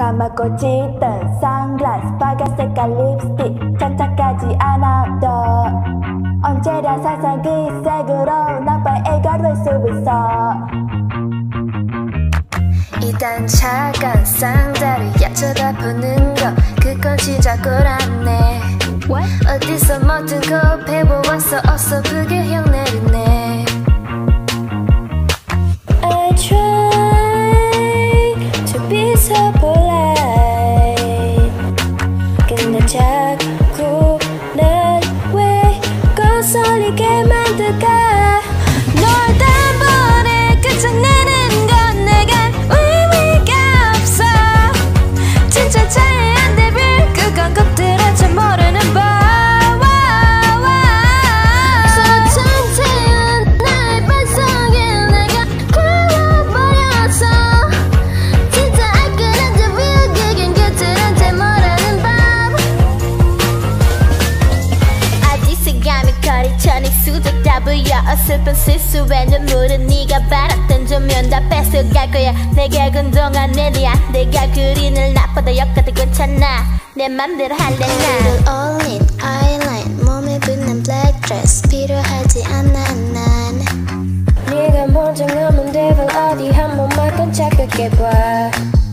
까맣고 짙은 선글라스 빨간색깔 립스틱 착착하지 않아도 언제나 상상 그 색으로 나빠애가 될 수 있어. 일단 잠깐 상대를 쳐다보는 거 그건 진짜 꿀았네. 어디서 뭐든 거 배워왔어 어서 그게 흉내리네. I try to be so polite 근데 자꾸 날 왜 거슬리게 만들까. 널 단번에 끝장내는 건 내가 의미가 없어. 진짜 자유한 데빌 그건 것들은 잘 모르는 법. 어설픈 실수에 눈물은 네가 바랐던 조명 다 뺏어갈 거야. 내가 그동안 내리야 내가 그린을 나보다 역가도 괜찮아. 내 맘대로 할래 난. Little 올린 eyeliner 몸에 붙는 black dress 필요하지 않아 난. 네가 먼저 가면 되면 어디 한 번만 더 착각해봐.